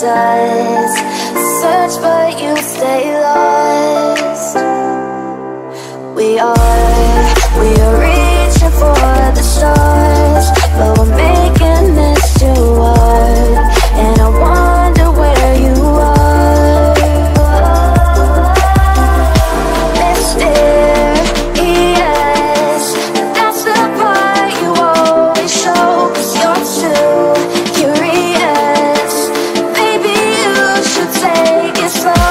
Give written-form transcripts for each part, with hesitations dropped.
dust. Search but you stay lost. We are reaching for the stars, but we're making this too hard. And I wonder where you are. Mysterious, that's the part you always show. 'Cause you're too curious. Maybe you should take it slow.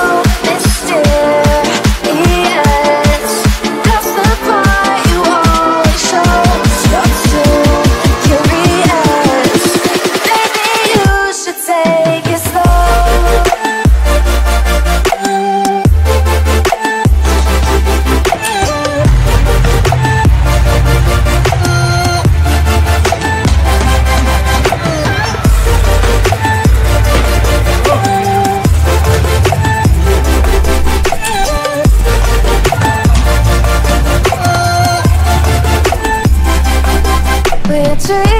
Mysterious, that's the part you always show. 'Cause you're too curious. Maybe you should take it slow. We're dreaming.